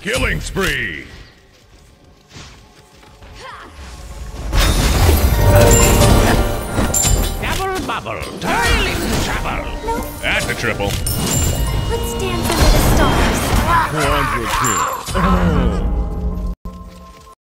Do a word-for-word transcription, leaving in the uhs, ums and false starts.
Killing spree! Double bubble, toiling trouble. No. That's a triple. Let's dance under the stars. Quadra kill. Oh.